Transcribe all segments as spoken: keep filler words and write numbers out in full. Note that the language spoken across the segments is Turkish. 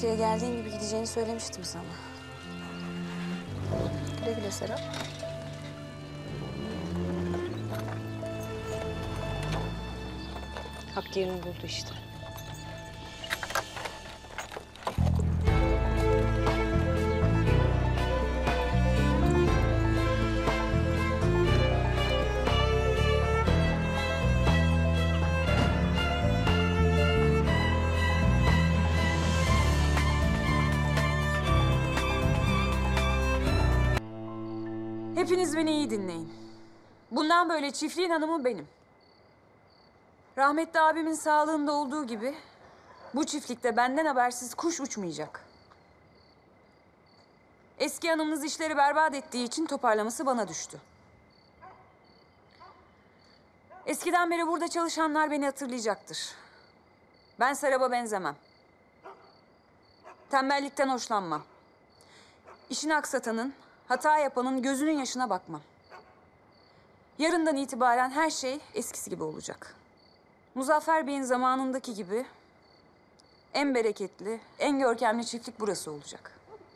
çiftliğe geldiğin gibi gideceğini söylemiştim sana. Güle güle Serap. Hak yerini buldu işte. Hepiniz beni iyi dinleyin. Bundan böyle çiftliğin hanımı benim. Rahmetli abimin sağlığında olduğu gibi bu çiftlikte benden habersiz kuş uçmayacak. Eski hanımınız işleri berbat ettiği için toparlaması bana düştü. Eskiden beri burada çalışanlar beni hatırlayacaktır. Ben Serap'a benzemem. Tembellikten hoşlanmam. İşini aksatanın, hata yapanın gözünün yaşına bakmam. Yarından itibaren her şey eskisi gibi olacak. Muzaffer Bey'in zamanındaki gibi en bereketli, en görkemli çiftlik burası olacak.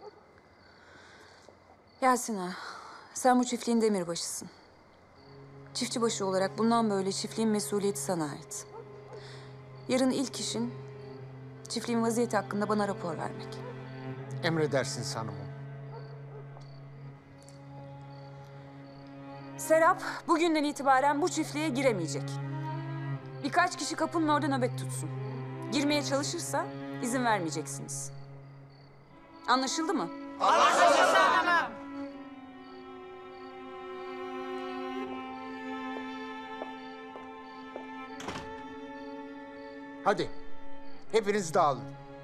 Yasin ağa, sen bu çiftliğin demirbaşısın. Çiftçibaşı olarak bundan böyle çiftliğin mesuliyeti sana ait. Yarın ilk işin çiftliğin vaziyeti hakkında bana rapor vermek. Emredersiniz hanımım. Serap bugünden itibaren bu çiftliğe giremeyecek. Birkaç kişi kapının orada nöbet tutsun. Girmeye çalışırsa izin vermeyeceksiniz. Anlaşıldı mı? Anlaşıldı hanımım. Hadi, hepiniz dağılın.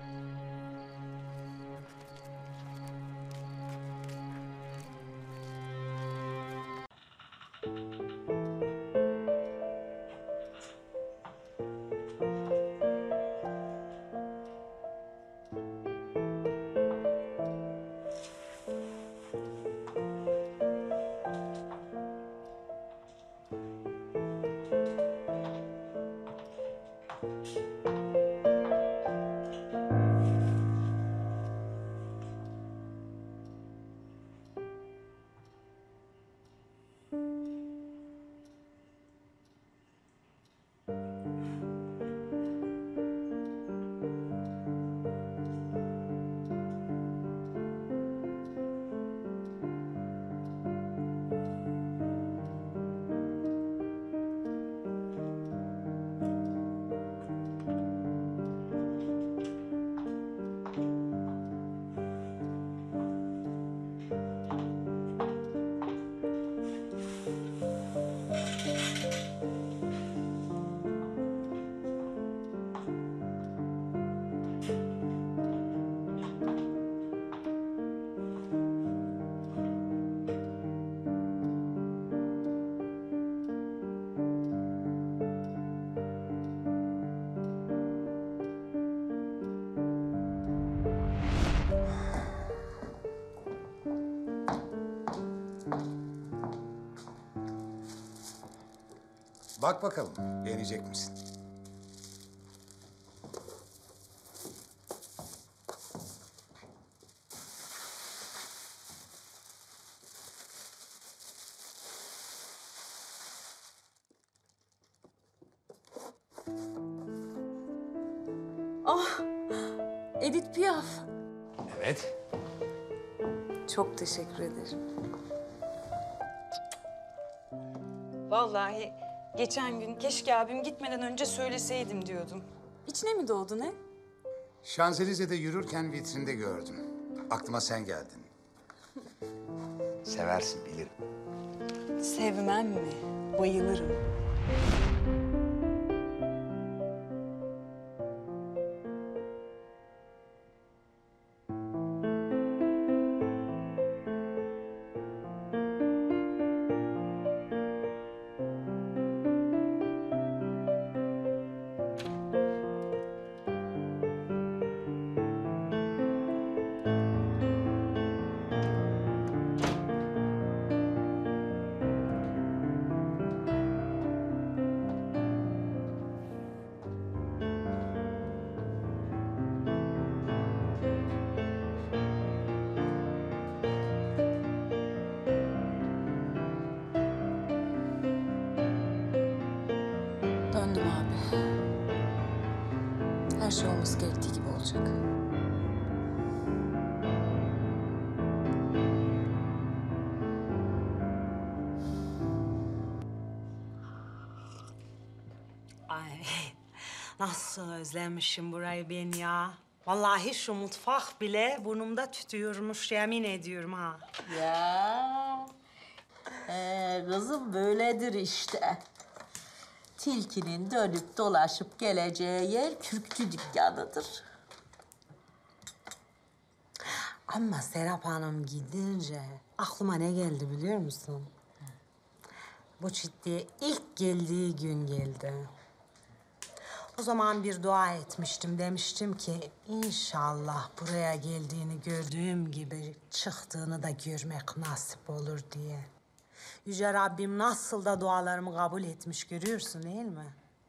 Bak bakalım, beğenecek misin? Ah, Edith Piaf. Evet. Çok teşekkür ederim. Vallahi geçen gün keşke abim gitmeden önce söyleseydim diyordum. İçine mi doğdu ne? Şanzelize'de yürürken vitrinde gördüm. Aklıma sen geldin. Seversin, bilirim. Sevmem mi? Bayılırım. Eminim abi. Her şey olması gerektiği gibi olacak. Ay, nasıl özlemişim burayı ben ya. Vallahi şu mutfak bile burnumda tütüyormuş, yemin ediyorum ha. Ya, ee, kızım böyledir işte. Tilkinin dönüp dolaşıp geleceği yer kürkçü dükkanıdır. Ama Serap Hanım gidince aklıma ne geldi biliyor musun? Bu ciddiye ilk geldiği gün geldi. O zaman bir dua etmiştim. Demiştim ki inşallah buraya geldiğini gördüğüm gibi çıktığını da görmek nasip olur diye. Yüce Rabbim nasıl da dualarımı kabul etmiş görüyorsun değil mi?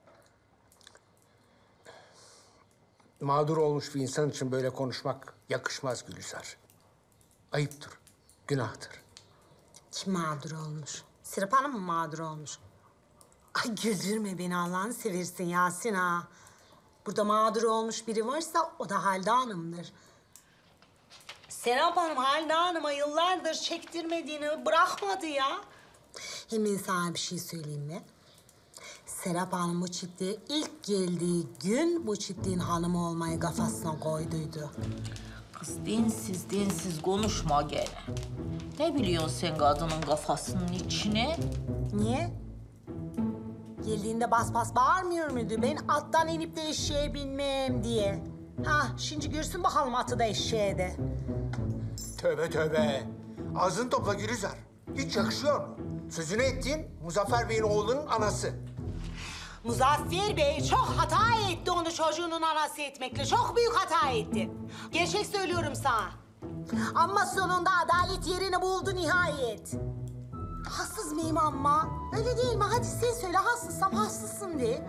Mağdur olmuş bir insan için böyle konuşmak yakışmaz Gülizar. Ayıptır, günahtır. Kim mağdur olmuş? Serap Hanım mı mağdur olmuş? Ay güldürme beni Allah'ını seversin Yasin ha. Burada mağdur olmuş biri varsa o da Halide Hanım'dır. Serap Hanım Halide Hanım'a yıllardır çektirmediğini bırakmadı ya. Hemen sana bir şey söyleyeyim mi? Serap Hanım bu çiftliğe ilk geldiği gün bu çiftliğin hanımı olmayı kafasına koyduydu. Kız dinsiz dinsiz konuşma gene. Ne biliyorsun sen kadının kafasının içine? Niye? Geldiğinde bas bas bağırmıyor muydu? Ben attan inip de eşeğe binmem diye. Ha, şimdi görsün bakalım atı da eşeğe de. Tövbe tövbe. Ağzını topla Gülizar. Hiç yakışıyor mu? Sözünü ettiğin Muzaffer Bey'in oğlunun anası. Muzaffer Bey çok hata etti onu çocuğunun anası etmekle. Çok büyük hata etti. Gerçek söylüyorum sana. Ama sonunda adalet yerini buldu nihayet. Haksız mıyım ama? Öyle değil mi? Hadi sen söyle haksızsam haksızsın de.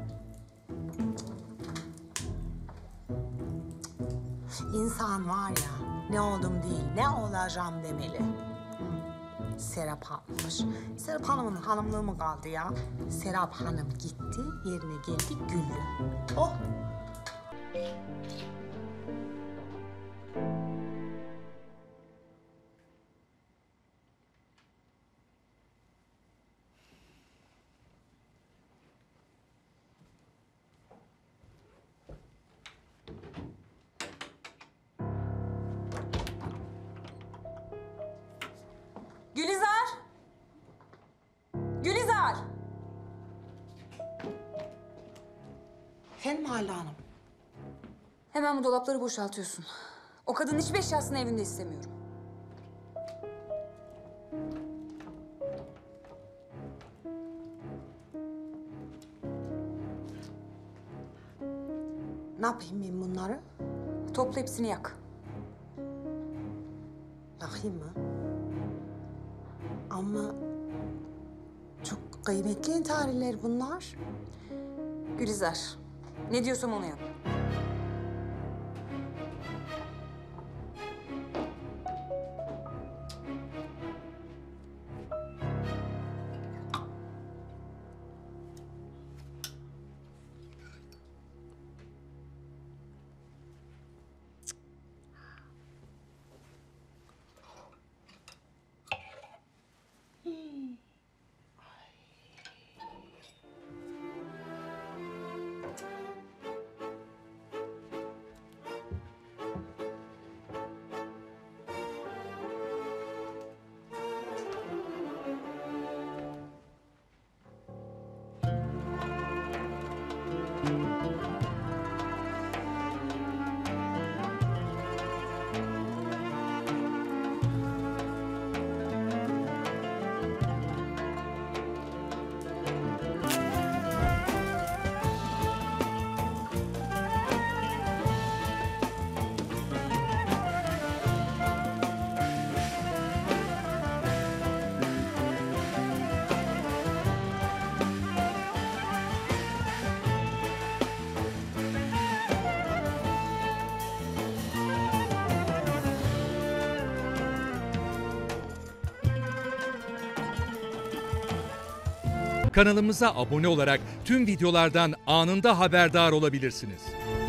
İnsan var ya, ne oldum değil, ne olacağım demeli. Hı. Serap Hanım'mış. Serap Hanım'ın hanımlığı mı kaldı ya? Serap Hanım gitti, yerine geldi Güllü. Oh! Gülizar! Gülizar! Efendim Halide Hanım? Hemen bu dolapları boşaltıyorsun. O kadın hiçbir eşyasını evinde istemiyorum. Ne yapayım ben bunları? Topla hepsini yak. Yakayım mı? Ama çok kıymetli tarihler bunlar. Gülizar, ne diyorsam onu yap. Kanalımıza abone olarak tüm videolardan anında haberdar olabilirsiniz.